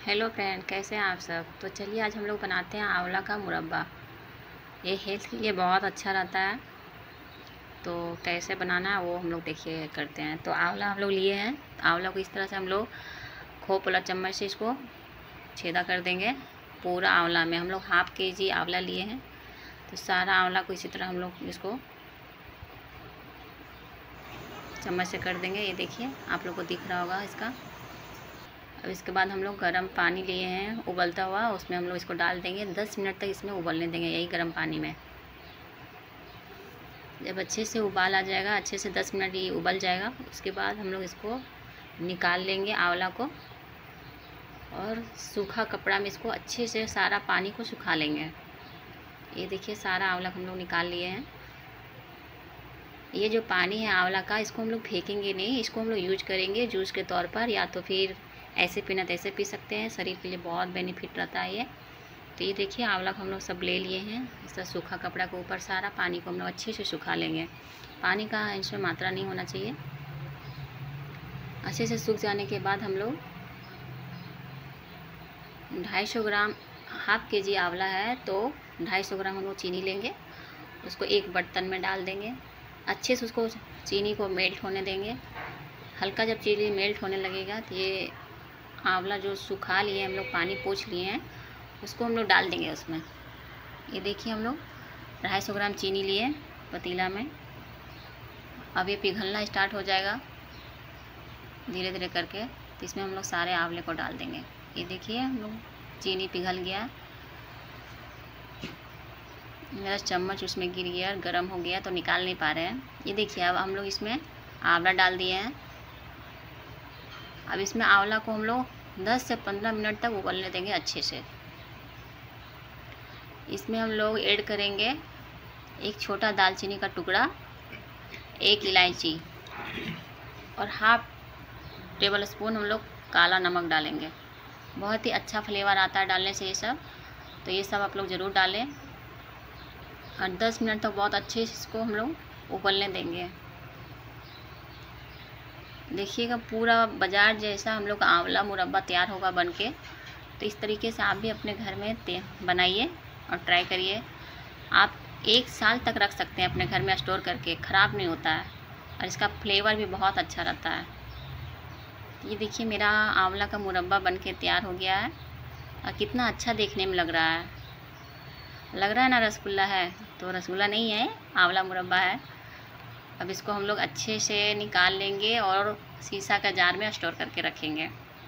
Hello friend, कैसे हैं आप सब। तो चलिए आज हम लोग बनाते हैं आंवला का मुरब्बा। ये हेल्थ के लिए बहुत अच्छा रहता है। तो कैसे बनाना है वो हम लोग देखिए करते हैं। तो आंवला हम लोग लिए हैं। आंवला को इस तरह से हम लोग खूब वाला चम्मच से इसको छेदा कर देंगे। पूरा आंवला में हम लोग हाफ केजी आंवला लिए हैं। तो सारा आंवला को इसी तरह हम लोग इसको चम्मच से कर देंगे। ये देखिए आप लोग को दिख रहा होगा इसका। अब इसके बाद हम लोग गर्म पानी लिए हैं उबलता हुआ, उसमें हम लोग इसको डाल देंगे। 10 मिनट तक इसमें उबलने देंगे यही गर्म पानी में। जब अच्छे से उबाल आ जाएगा, अच्छे से 10 मिनट ये उबल जाएगा, उसके बाद हम लोग इसको निकाल लेंगे आंवला को, और सूखा कपड़ा में इसको अच्छे से सारा पानी को सुखा लेंगे। ये देखिए सारा आंवला हम लोग निकाल लिए हैं। ये जो पानी है आंवला का, इसको हम लोग फेंकेंगे नहीं, इसको हम लोग यूज करेंगे जूस के तौर पर, या तो फिर ऐसे पीना तो ऐसे पी सकते हैं। शरीर के लिए बहुत बेनिफिट रहता है ये। तो ये देखिए आंवला को हम लोग सब ले लिए हैं। इस तरह सूखा कपड़ा के ऊपर सारा पानी को हम लोग अच्छे से सुखा लेंगे। पानी का इसमें मात्रा नहीं होना चाहिए। अच्छे से सूख जाने के बाद हम लोग 250 ग्राम, हाफ केजी आंवला है तो 250 ग्राम हम लोग चीनी लेंगे। उसको एक बर्तन में डाल देंगे। अच्छे से उसको चीनी को मेल्ट होने देंगे। हल्का जब चीनी मेल्ट होने लगेगा तो ये आंवला जो सुखा लिए हम लोग, पानी पोंछ लिए हैं, उसको हम लोग डाल देंगे उसमें। ये देखिए हम लोग 250 ग्राम चीनी लिए पतीला में। अब ये पिघलना स्टार्ट हो जाएगा धीरे धीरे करके। तो इसमें हम लोग सारे आंवले को डाल देंगे। ये देखिए हम लोग चीनी पिघल गया, मेरा चम्मच उसमें गिर गया, गर्म हो गया तो निकाल नहीं पा रहे हैं। ये देखिए अब हम लोग इसमें आंवला डाल दिए हैं। अब इसमें आंवला को हम लोग 10 से 15 मिनट तक उबलने देंगे अच्छे से। इसमें हम लोग ऐड करेंगे एक छोटा दालचीनी का टुकड़ा, एक इलायची, और हाफ टेबल स्पून हम लोग काला नमक डालेंगे। बहुत ही अच्छा फ्लेवर आता है डालने से ये सब। तो ये सब आप लोग ज़रूर डालें, और 10 मिनट तक बहुत अच्छे से इसको हम लोग उबलने देंगे। देखिएगा पूरा बाज़ार जैसा हम लोग का आंवला मुरब्बा तैयार होगा बनके। तो इस तरीके से आप भी अपने घर में बनाइए और ट्राई करिए। आप 1 साल तक रख सकते हैं अपने घर में स्टोर करके, ख़राब नहीं होता है, और इसका फ्लेवर भी बहुत अच्छा रहता है। ये देखिए मेरा आंवला का मुरब्बा बनके तैयार हो गया है, और कितना अच्छा देखने में लग रहा है। लग रहा है ना रसगुल्ला है, तो रसगुल्ला नहीं है, आंवला मुरब्बा है। अब इसको हम लोग अच्छे से निकाल लेंगे और शीशा का जार में स्टोर करके रखेंगे।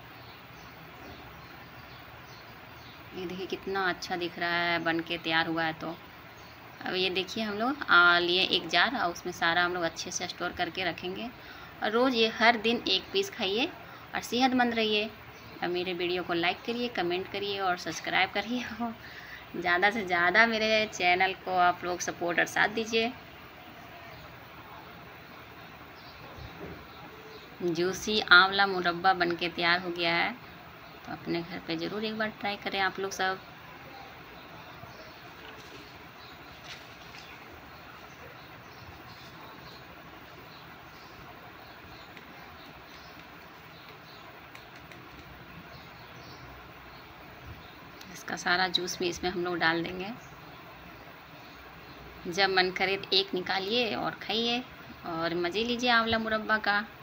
ये देखिए कितना अच्छा दिख रहा है बन के तैयार हुआ है। तो अब ये देखिए हम लोग लिए एक जार, और उसमें सारा हम लोग अच्छे से स्टोर करके रखेंगे। और रोज़ ये हर दिन एक पीस खाइए और सेहतमंद रहिए। और मेरे वीडियो को लाइक करिए, कमेंट करिए और सब्सक्राइब करिए। ज़्यादा से ज़्यादा मेरे चैनल को आप लोग सपोर्ट और साथ दीजिए। जूसी आंवला मुरब्बा बनके तैयार हो गया है। तो अपने घर पे ज़रूर एक बार ट्राई करें आप लोग सब। इसका सारा जूस भी इसमें हम लोग डाल देंगे। जब मन करे तो एक निकालिए और खाइए और मज़े लीजिए आंवला मुरब्बा का।